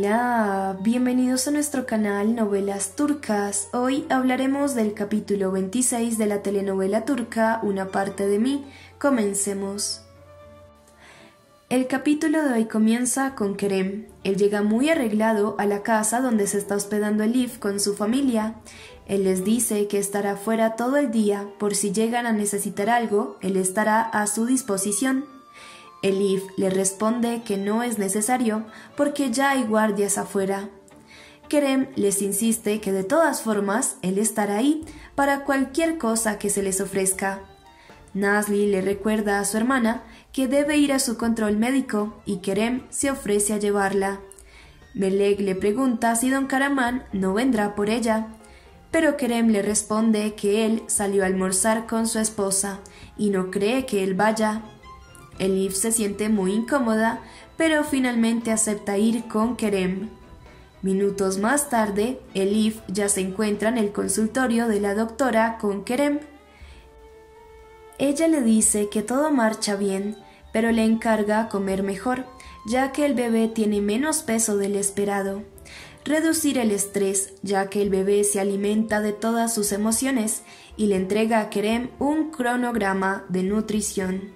Hola, bienvenidos a nuestro canal Novelas Turcas. Hoy hablaremos del capítulo 26 de la telenovela turca Una parte de mí. Comencemos. El capítulo de hoy comienza con Kerem. Él llega muy arreglado a la casa donde se está hospedando Elif con su familia. Él les dice que estará fuera todo el día, por si llegan a necesitar algo, él estará a su disposición. Elif le responde que no es necesario porque ya hay guardias afuera. Kerem les insiste que de todas formas él estará ahí para cualquier cosa que se les ofrezca. Nazli le recuerda a su hermana que debe ir a su control médico y Kerem se ofrece a llevarla. Melek le pregunta si don Karaman no vendrá por ella, pero Kerem le responde que él salió a almorzar con su esposa y no cree que él vaya. Elif se siente muy incómoda, pero finalmente acepta ir con Kerem. Minutos más tarde, Elif ya se encuentra en el consultorio de la doctora con Kerem. Ella le dice que todo marcha bien, pero le encarga comer mejor, ya que el bebé tiene menos peso del esperado. Reducir el estrés, ya que el bebé se alimenta de todas sus emociones, y le entrega a Kerem un cronograma de nutrición.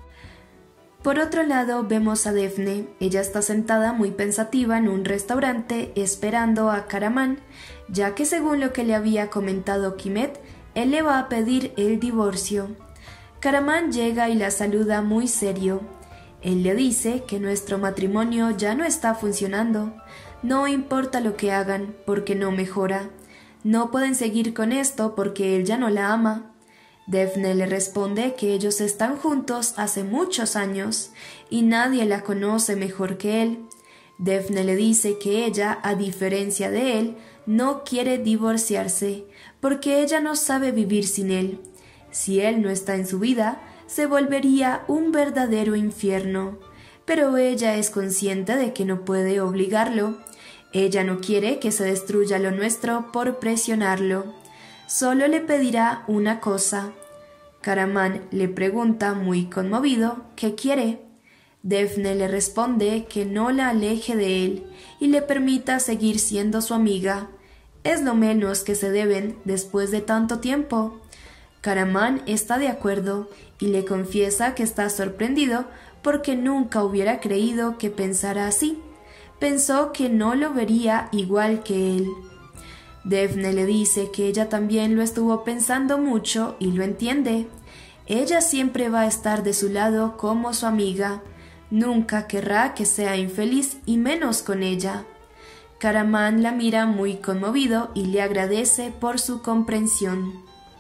Por otro lado, vemos a Defne. Ella está sentada muy pensativa en un restaurante esperando a Karaman, ya que según lo que le había comentado Quimet, él le va a pedir el divorcio. Karaman llega y la saluda muy serio. Él le dice que nuestro matrimonio ya no está funcionando. No importa lo que hagan, porque no mejora. No pueden seguir con esto porque él ya no la ama. Defne le responde que ellos están juntos hace muchos años y nadie la conoce mejor que él. Defne le dice que ella, a diferencia de él, no quiere divorciarse porque ella no sabe vivir sin él. Si él no está en su vida, se volvería un verdadero infierno. Pero ella es consciente de que no puede obligarlo. Ella no quiere que se destruya lo nuestro por presionarlo. Solo le pedirá una cosa. Karaman le pregunta muy conmovido qué quiere. Defne le responde que no la aleje de él y le permita seguir siendo su amiga. Es lo menos que se deben después de tanto tiempo. Karaman está de acuerdo y le confiesa que está sorprendido porque nunca hubiera creído que pensara así. Pensó que no lo vería igual que él. Defne le dice que ella también lo estuvo pensando mucho y lo entiende. Ella siempre va a estar de su lado como su amiga. Nunca querrá que sea infeliz y menos con ella. Karaman la mira muy conmovido y le agradece por su comprensión.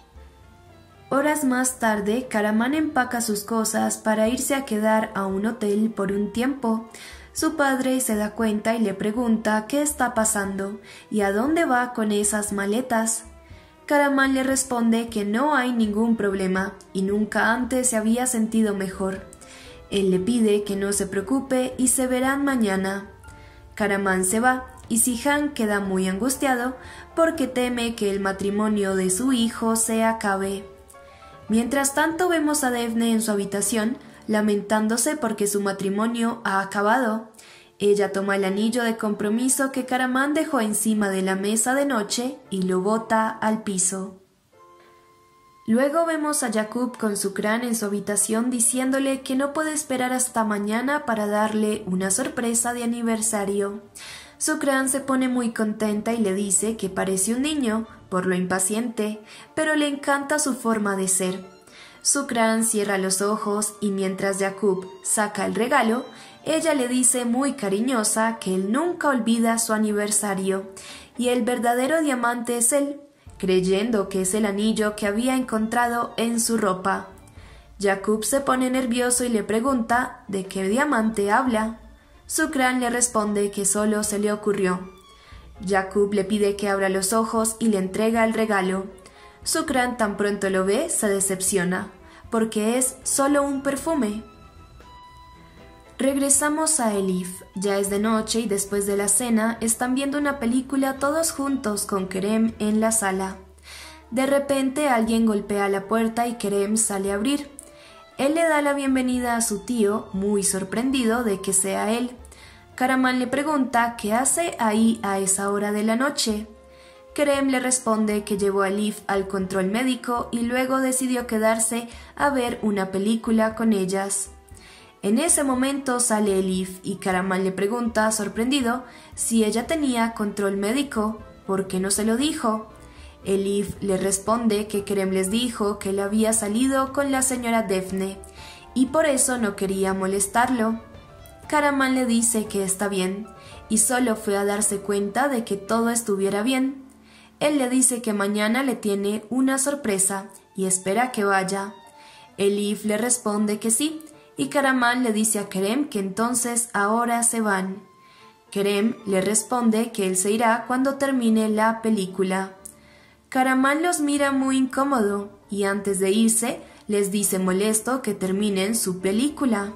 Horas más tarde, Karaman empaca sus cosas para irse a quedar a un hotel por un tiempo. Su padre se da cuenta y le pregunta qué está pasando y a dónde va con esas maletas. Karaman le responde que no hay ningún problema y nunca antes se había sentido mejor. Él le pide que no se preocupe y se verán mañana. Karaman se va y Sihan queda muy angustiado porque teme que el matrimonio de su hijo se acabe. Mientras tanto vemos a Defne en su habitación, lamentándose porque su matrimonio ha acabado. Ella toma el anillo de compromiso que Karaman dejó encima de la mesa de noche y lo bota al piso. Luego vemos a Yakup con Sukran en su habitación diciéndole que no puede esperar hasta mañana para darle una sorpresa de aniversario. Sukran se pone muy contenta y le dice que parece un niño, por lo impaciente, pero le encanta su forma de ser. Sukran cierra los ojos y mientras Yakup saca el regalo, ella le dice muy cariñosa que él nunca olvida su aniversario y el verdadero diamante es él, creyendo que es el anillo que había encontrado en su ropa. Yakup se pone nervioso y le pregunta de qué diamante habla. Sukran le responde que solo se le ocurrió. Yakup le pide que abra los ojos y le entrega el regalo. Sukran tan pronto lo ve se decepciona, porque es solo un perfume. Regresamos a Elif. Ya es de noche y después de la cena están viendo una película todos juntos con Kerem en la sala. De repente alguien golpea la puerta y Kerem sale a abrir. Él le da la bienvenida a su tío, muy sorprendido de que sea él. Karaman le pregunta qué hace ahí a esa hora de la noche. Kerem le responde que llevó a Elif al control médico y luego decidió quedarse a ver una película con ellas. En ese momento sale Elif y Karaman le pregunta, sorprendido, si ella tenía control médico. ¿Por qué no se lo dijo? Elif le responde que Kerem les dijo que él había salido con la señora Defne y por eso no quería molestarlo. Karaman le dice que está bien y solo fue a darse cuenta de que todo estuviera bien. Él le dice que mañana le tiene una sorpresa y espera que vaya. Elif le responde que sí y Karaman le dice a Kerem que entonces ahora se van. Kerem le responde que él se irá cuando termine la película. Karaman los mira muy incómodo y antes de irse les dice molesto que terminen su película.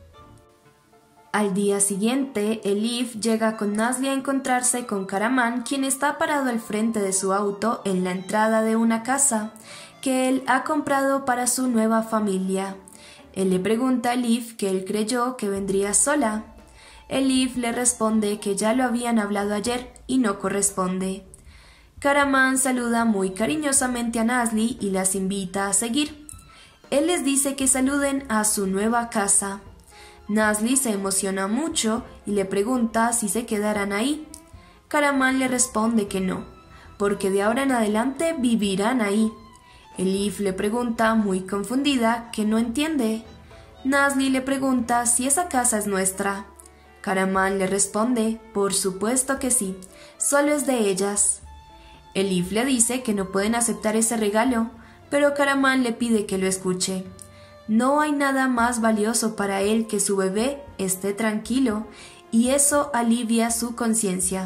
Al día siguiente, Elif llega con Nazli a encontrarse con Karaman, quien está parado al frente de su auto en la entrada de una casa que él ha comprado para su nueva familia. Él le pregunta a Elif que él creyó que vendría sola. Elif le responde que ya lo habían hablado ayer y no corresponde. Karaman saluda muy cariñosamente a Nazli y las invita a seguir. Él les dice que saluden a su nueva casa. Nazli se emociona mucho y le pregunta si se quedarán ahí. Karaman le responde que no, porque de ahora en adelante vivirán ahí. Elif le pregunta, muy confundida, que no entiende. Nazli le pregunta si esa casa es nuestra. Karaman le responde, por supuesto que sí, solo es de ellas. Elif le dice que no pueden aceptar ese regalo, pero Karaman le pide que lo escuche. No hay nada más valioso para él que su bebé esté tranquilo, y eso alivia su conciencia.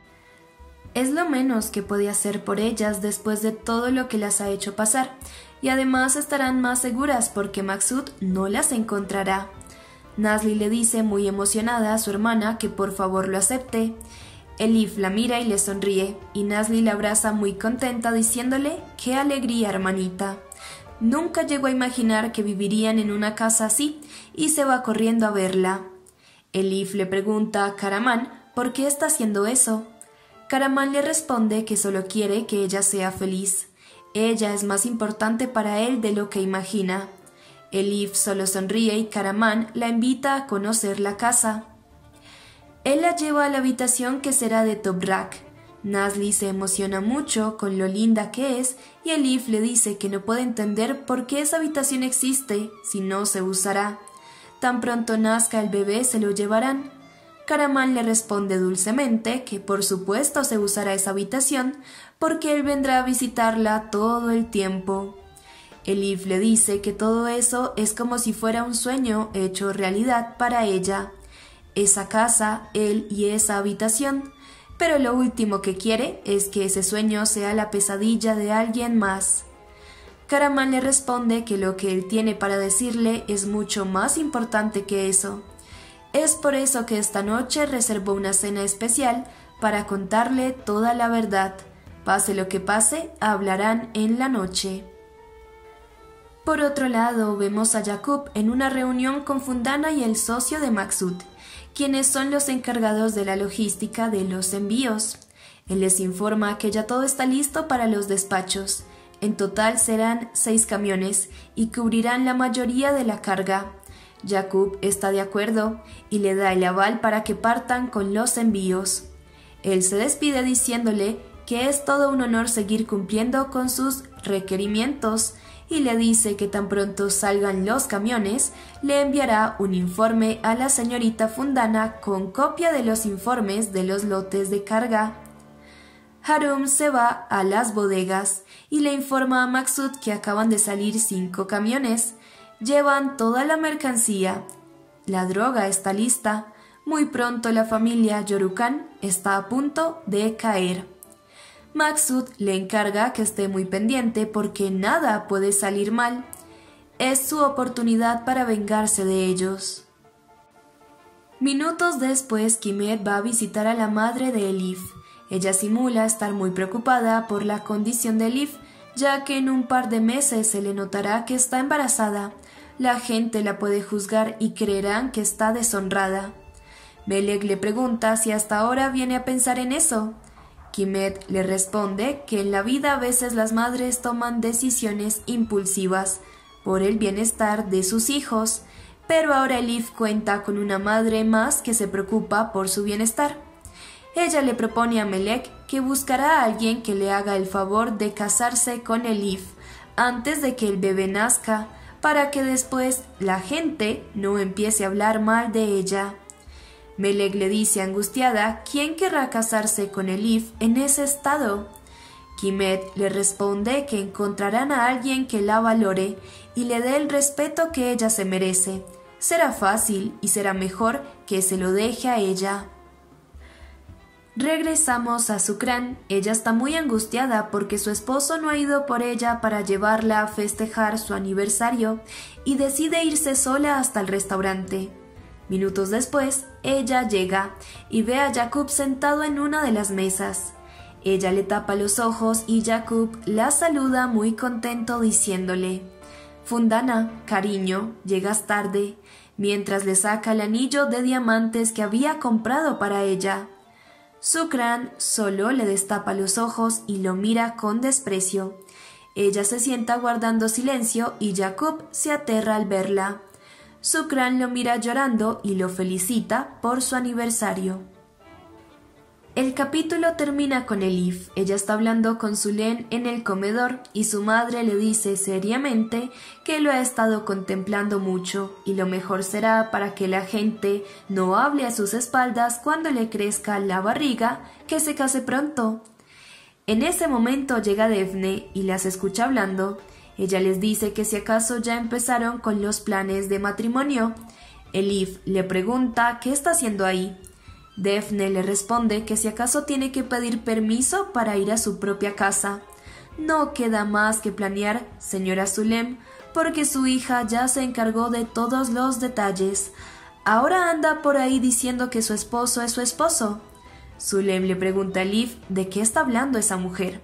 Es lo menos que puede hacer por ellas después de todo lo que las ha hecho pasar, y además estarán más seguras porque Maksud no las encontrará. Nazli le dice muy emocionada a su hermana que por favor lo acepte. Elif la mira y le sonríe, y Nazli la abraza muy contenta diciéndole ¡qué alegría, hermanita! Nunca llegó a imaginar que vivirían en una casa así, y se va corriendo a verla. Elif le pregunta a Karaman por qué está haciendo eso. Karaman le responde que solo quiere que ella sea feliz. Ella es más importante para él de lo que imagina. Elif solo sonríe y Karaman la invita a conocer la casa. Él la lleva a la habitación que será de Toprak. Nazli se emociona mucho con lo linda que es y Elif le dice que no puede entender por qué esa habitación existe si no se usará. Tan pronto nazca el bebé se lo llevarán. Karaman le responde dulcemente que por supuesto se usará esa habitación porque él vendrá a visitarla todo el tiempo. Elif le dice que todo eso es como si fuera un sueño hecho realidad para ella. Esa casa, él y esa habitación. Pero lo último que quiere es que ese sueño sea la pesadilla de alguien más. Karaman le responde que lo que él tiene para decirle es mucho más importante que eso. Es por eso que esta noche reservó una cena especial para contarle toda la verdad. Pase lo que pase, hablarán en la noche. Por otro lado, vemos a Jacob en una reunión con Fundana y el socio de Maksud, quienes son los encargados de la logística de los envíos. Él les informa que ya todo está listo para los despachos. En total serán 6 camiones y cubrirán la mayoría de la carga. Jacob está de acuerdo y le da el aval para que partan con los envíos. Él se despide diciéndole que es todo un honor seguir cumpliendo con sus requerimientos y le dice que tan pronto salgan los camiones, le enviará un informe a la señorita Fundana con copia de los informes de los lotes de carga. Harum se va a las bodegas y le informa a Maksud que acaban de salir 5 camiones. Llevan toda la mercancía. La droga está lista. Muy pronto la familia Yorukan está a punto de caer. Maksud le encarga que esté muy pendiente porque nada puede salir mal. Es su oportunidad para vengarse de ellos. Minutos después, Kimet va a visitar a la madre de Elif. Ella simula estar muy preocupada por la condición de Elif, ya que en un par de meses se le notará que está embarazada. La gente la puede juzgar y creerán que está deshonrada. Melek le pregunta si hasta ahora viene a pensar en eso. Quimet le responde que en la vida a veces las madres toman decisiones impulsivas por el bienestar de sus hijos, pero ahora Elif cuenta con una madre más que se preocupa por su bienestar. Ella le propone a Melek que buscará a alguien que le haga el favor de casarse con Elif antes de que el bebé nazca, para que después la gente no empiece a hablar mal de ella. Melek le dice angustiada quién querrá casarse con Elif en ese estado. Quimet le responde que encontrarán a alguien que la valore y le dé el respeto que ella se merece. Será fácil y será mejor que se lo deje a ella. Regresamos a Sukran. Ella está muy angustiada porque su esposo no ha ido por ella para llevarla a festejar su aniversario y decide irse sola hasta el restaurante. Minutos después, ella llega y ve a Jacob sentado en una de las mesas. Ella le tapa los ojos y Jacob la saluda muy contento diciéndole: «Fundana, cariño, llegas tarde», mientras le saca el anillo de diamantes que había comprado para ella. Sukran solo le destapa los ojos y lo mira con desprecio. Ella se sienta guardando silencio y Jacob se aterra al verla. Sukran lo mira llorando y lo felicita por su aniversario. El capítulo termina con Elif. Ella está hablando con Zulem en el comedor y su madre le dice seriamente que lo ha estado contemplando mucho y lo mejor será, para que la gente no hable a sus espaldas cuando le crezca la barriga, que se case pronto. En ese momento llega Defne y las escucha hablando. Ella les dice que si acaso ya empezaron con los planes de matrimonio. Elif le pregunta qué está haciendo ahí. Defne le responde que si acaso tiene que pedir permiso para ir a su propia casa. No queda más que planear, señora Zulem, porque su hija ya se encargó de todos los detalles. Ahora anda por ahí diciendo que su esposo es su esposo. Zulem le pregunta a Elif de qué está hablando esa mujer.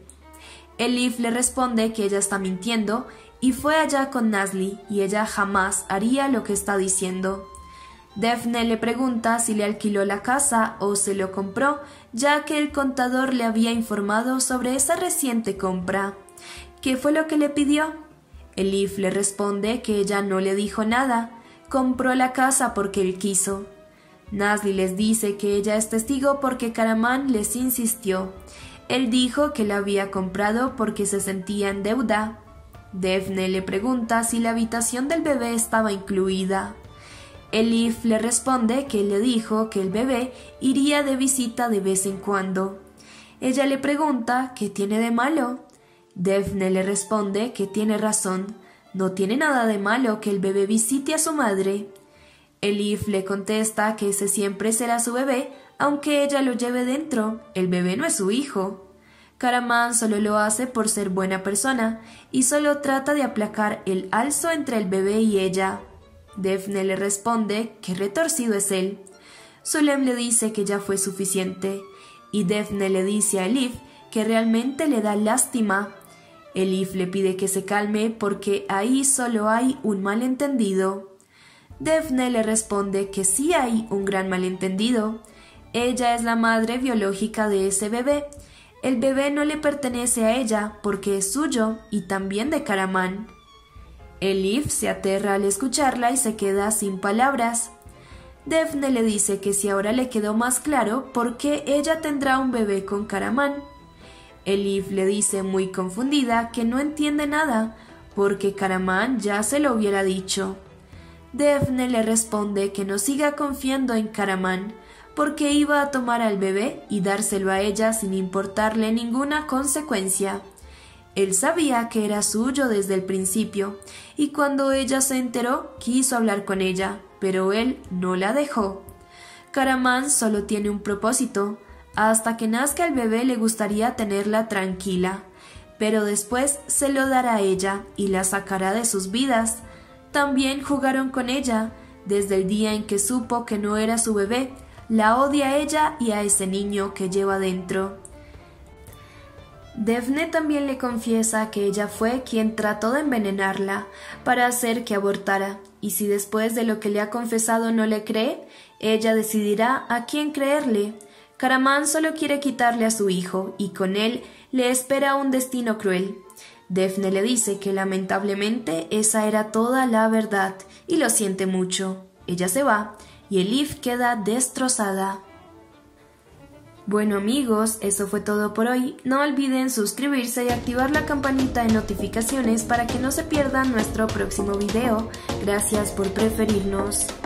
Elif le responde que ella está mintiendo y fue allá con Nazli y ella jamás haría lo que está diciendo. Defne le pregunta si le alquiló la casa o se lo compró, ya que el contador le había informado sobre esa reciente compra. ¿Qué fue lo que le pidió? Elif le responde que ella no le dijo nada, compró la casa porque él quiso. Nazli les dice que ella es testigo porque Karaman les insistió. Él dijo que la había comprado porque se sentía en deuda. Defne le pregunta si la habitación del bebé estaba incluida. Elif le responde que le dijo que el bebé iría de visita de vez en cuando. Ella le pregunta qué tiene de malo. Defne le responde que tiene razón, no tiene nada de malo que el bebé visite a su madre. Elif le contesta que ese siempre será su bebé, aunque ella lo lleve dentro, el bebé no es su hijo. Karaman solo lo hace por ser buena persona y solo trata de aplacar el alzo entre el bebé y ella. Defne le responde que retorcido es él. Zulem le dice que ya fue suficiente y Defne le dice a Elif que realmente le da lástima. Elif le pide que se calme porque ahí solo hay un malentendido. Defne le responde que sí hay un gran malentendido. Ella es la madre biológica de ese bebé. El bebé no le pertenece a ella porque es suyo y también de Karaman. Elif se aterra al escucharla y se queda sin palabras. Defne le dice que si ahora le quedó más claro por qué ella tendrá un bebé con Karaman. Elif le dice muy confundida que no entiende nada, porque Karaman ya se lo hubiera dicho. Defne le responde que no siga confiando en Karaman, porque iba a tomar al bebé y dárselo a ella sin importarle ninguna consecuencia. Él sabía que era suyo desde el principio, y cuando ella se enteró, quiso hablar con ella, pero él no la dejó. Karaman solo tiene un propósito: hasta que nazca el bebé le gustaría tenerla tranquila, pero después se lo dará a ella y la sacará de sus vidas. También jugaron con ella. Desde el día en que supo que no era su bebé, la odia a ella y a ese niño que lleva dentro. Defne también le confiesa que ella fue quien trató de envenenarla para hacer que abortara, y si después de lo que le ha confesado no le cree, Ella decidirá a quién creerle. Caraman solo quiere quitarle a su hijo, y con él le espera un destino cruel. Daphne le dice que lamentablemente esa era toda la verdad, y lo siente mucho. Ella se va, y Elif queda destrozada. Bueno amigos, eso fue todo por hoy. No olviden suscribirse y activar la campanita de notificaciones para que no se pierdan nuestro próximo video. Gracias por preferirnos.